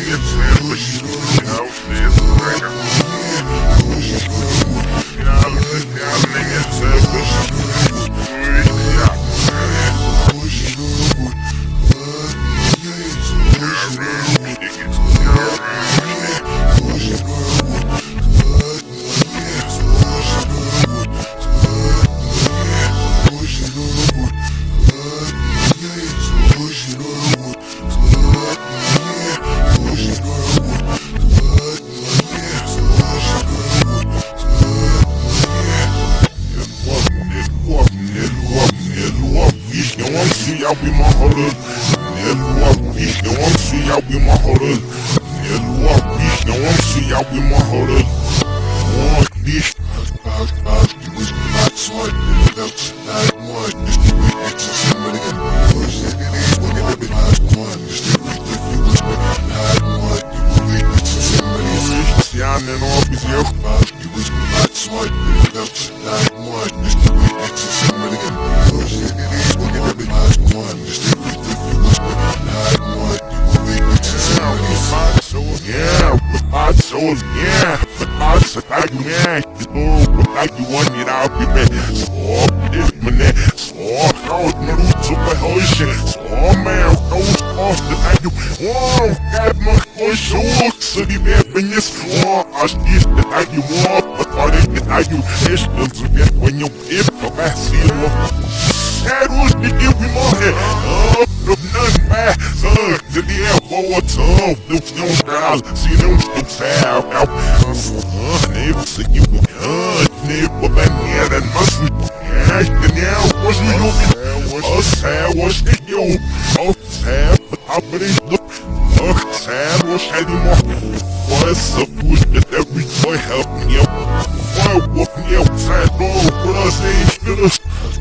I'll be my holder. Nelo bicho, não amo se I'll be my holder. Nelo bicho, não amo se I'll be my holder. Oh, bicho. You was not smart, that's not one. Just to be extra somebody can push it. It is what it be last one. Just to be you was not one. You will be extra somebody. See, I'm in office, yo. You was not smart, that's not one. Just to be extra somebody can push it. It is what it be last one. Just to be you was not one. You will be extra somebody. Yeah, I told yeah, but I said I do yeah, you know, but I do one it out be bad. So this man, so how no super hotion, so man, those off the I do. Oh, God, my voice so so the bad is oh, I see that I do more, but all that I do is to get when you if I see you. That was the give me more head. Oh, nothing bad, son. The air for a tongue, those young girls, see them have out. Never see you never been here and must be. And now, what's we looking? Sad was the yo. Oh, sad, but I believe look. Sad was heading more. What's the push that every boy help me out? Why walk me outside door? What I say is finished.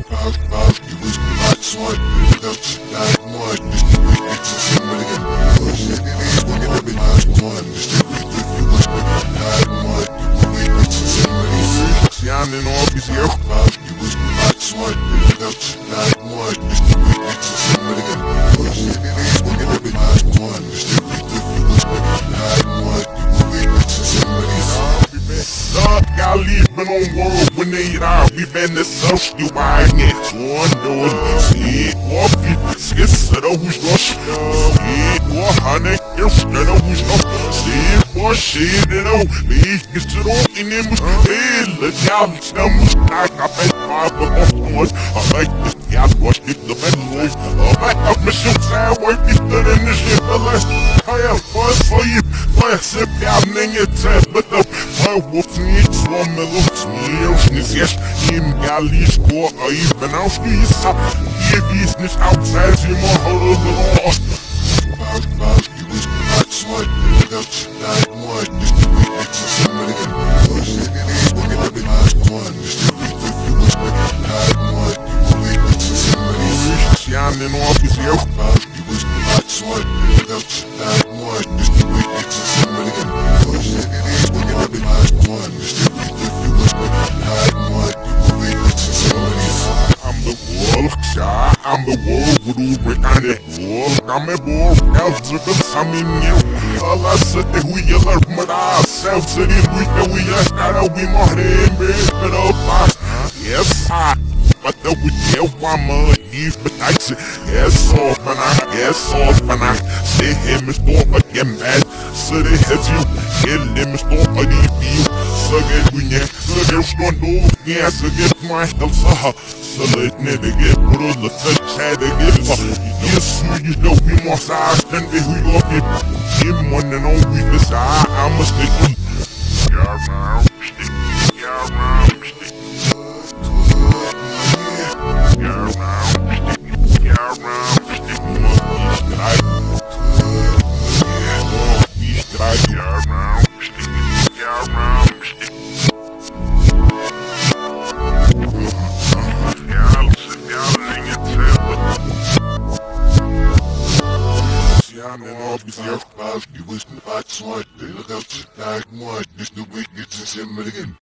You was not smart, that's not one. Just to be extra somebody can push it. It is what it be last one. Just to be you was not one. You will be extra somebody. See, I'm in office, yo. You was not smart, that's not one. Just to be extra somebody can push it. It is what it be last one. Just to be you was not one. You will be extra somebody. Y'all living on world when they die. We been the social wine. One door, see it, walk it, skis, who's rush. See it, 100 years, who's not. See it, what shit, leave it to the in him. Hey, let y'all stumble, like I bet 5 of one. I like this, y'all watch it, the medal. I have mission time, work it, in the shit, the last. I have fun for you. Let's if y'all nigga tap, but the wolf needs one mellow tears. Yes, him galley score, or even out these up. If he's nicht outside, you more hold on. You was not smart, that's not one. Just to be extra somebody can push it. It is what it be last one. Just to be you was not one. You will be extra somebody. I'm in office, yo. You was not smart, that's not one. Just to be extra somebody can push it. It is what it be last one. Just to be you was not one. You will be extra somebody. I'm the wolf, I'm the wolf, with the wolf. I'm a wolf, else to the summon you. All I said that we yell with ourselves, and if we just gotta be more than big, yes, but the we get one money, but I say, yes, off and I say him is more again bad. So they hit you, kill him is more a deep. So get we neck, so there's no no, yes, so get my health, so let me get put on the touch, had to get up. Yes, you know, we must ask, and we go up him one and only this I must take him. Yeah, man, yeah, man. You was not smart, they look out to die one. This new week gets in again.